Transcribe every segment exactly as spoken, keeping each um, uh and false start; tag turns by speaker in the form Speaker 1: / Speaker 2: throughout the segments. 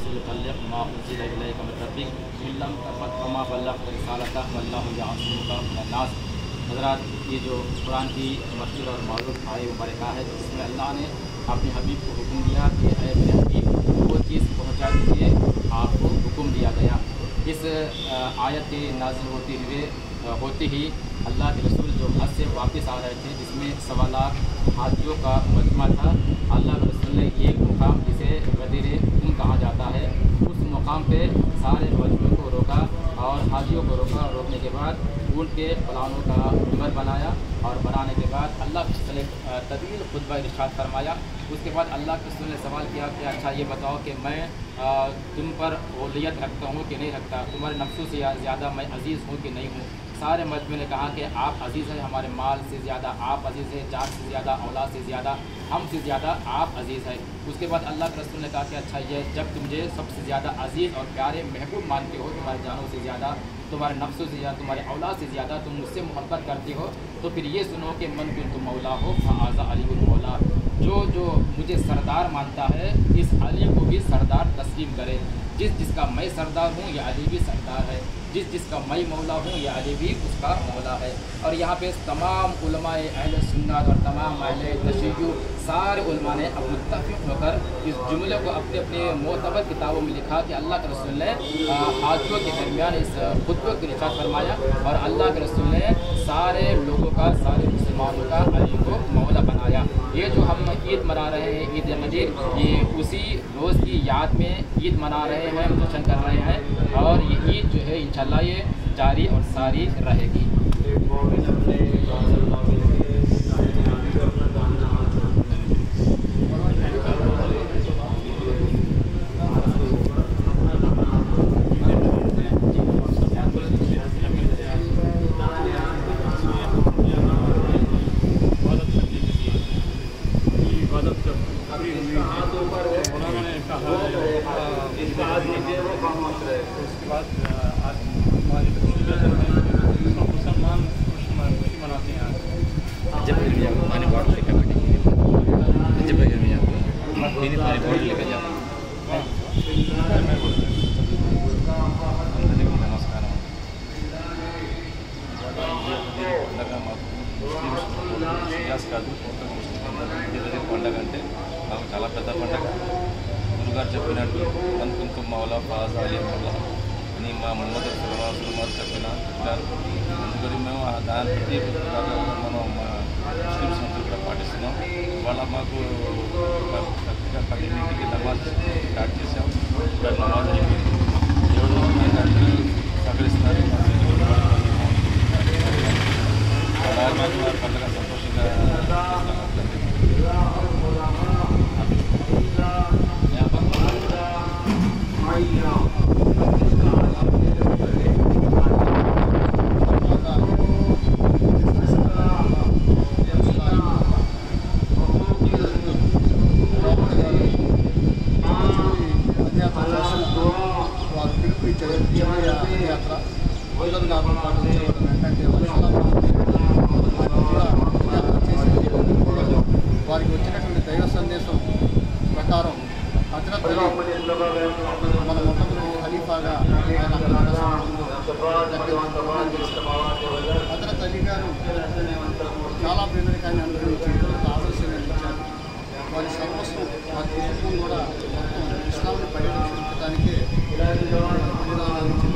Speaker 1: रसूल बल्लिग़ मा उनज़िला इलैका मिन रब्बिक इन लम तफ़अल फमा बल्लग़्ता रिसालतह वल्लाहु यअसिमुका मिनन्नास। हज़रात, ये जो कुरान की मशहूर और मारूफ आय मुबारक है जिसमें अल्लाह ने अपने हबीब को हुक्म दिया कि ऐ मेरे हबीब वो चीज़ पहुँचा दीजिए आपको हुक्म दिया गया। इस आयत के नाज़िल होते हुए होते ही अल्लाह के रसूल जो हज से वापस आ रहे थे जिसमें सवालात हाजियों का मजमा था, अल्लाह के रसूल ने एक मुकाम जिसे गदीर कुम कहा जाता है उस मुकाम पे सारे मजमे को रोका और हाजियों को रोका। रोकने के बाद ऊँट के फलानों का जुमर बनाया और बनाने के बाद अल्लाह के रसूल ने तवील खुतबा इरशाद फरमाया। उसके बाद अल्लाह के रसूल ने सवाल किया कि अच्छा ये बताओ कि मैं आ, तुम पर ओलियत रखता हूँ कि नहीं रखता, तुम्हारे नफ्सों से ज़्यादा मैं अजीज़ हूँ कि नहीं हूँ। सारे मजमे ने कहा कि आप अजीज़ हैं, हमारे माल से ज़्यादा आप अजीज़ हैं, जात से ज़्यादा, औलाद से ज़्यादा, हमसे ज़्यादा आप अजीज़ हैं। उसके बाद अल्लाह के रसूल ने कहा कि अच्छा ये जब तुम मुझे सबसे ज़्यादा अजीज़ और प्यारे महबूब मानते हो, तुम्हारे जानों से ज़्यादा, तुम्हारे नफ्सों से ज़्यादा, तुम्हारे औलाद से ज़्यादा तुम मुझसे मोहब्बत करते हो, तो फिर ये सुनो कि मन कुन्तु मौला हो फ़हाज़ा अलीउल मौला। जो जो मुझे सरदार मानता है इस अली को भी सरदार तस्लीम करे। जिस जिसका मैं सरदार हूँ या अली भी सरदार है, जिस जिसका मैं मौला हूँ या अली भी उसका मौला है। और यहाँ पे तमाम उलमाए अहले सुन्नत और तमाम अहले तशय्युअ सारे उलमा ने अब मुत्तफ़िक़ होकर इस जुमले को अपने अपने मोतबर किताबों में लिखा कि अल्लाह के रसूल ने हाजियों के दरमियान इस खुतबे को इरशाद फरमाया और अल्लाह के रसूल ने सारे लोगों का, सारे मुसलमानों का अली को मौला बनाया। ये जो हम ईद मना रहे हैं, ईद गदीर, ये उसी रोज़ की याद में ईद मना रहे हैं, जश्न कर रहे हैं और ये ईद जो है इंशाअल्लाह ये जारी और सारी रहेगी।
Speaker 2: పండగ అంటే మాకు చాలా పెద్ద పండగ. గురుగారు చెప్పినట్టు మన్ కుంతుం మౌలా ఫాజ్ అలీం మౌలా అని మా ముహమ్మద్ సల్లల్లాహు అలైహి వసల్లం చెప్పిన చెప్పారు. అందుకని మేము దాని ప్రతి మనం మా ముస్లిమ్స్ అందరూ కూడా పాటిస్తున్నాం. వాళ్ళ మాకు కరెక్ట్గా పదింటికి నమాజ్ స్టార్ట్ చేసాం. ఇక్కడ నమాజ్ అయిపోయింది. ఎవరు సహకరిస్తున్నారు పండుగ సంతోషంగా
Speaker 3: వారికి వచ్చినటువంటి దైవ సందేశం ప్రకారం హజరత్ అలీ మన మొట్టమొదటి ఖలీఫాగా ఆయన హజరత్ అలీ గారు చాలా పేదరికాన్ని అనుభవించి ఇతరులకు ఆదర్శంగా నిలిచారు. వారి సర్వస్వం వారి కుటుంబం కూడా మొత్తం ఇస్లాంని పరిరక్షించడానికే బలిదానాలు ఇచ్చింది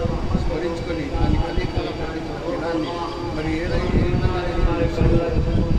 Speaker 3: స్మరించుకొని దాన్ని ఖలీఫాల ప్రకటించిన దినాన్ని మరి ఏదైతే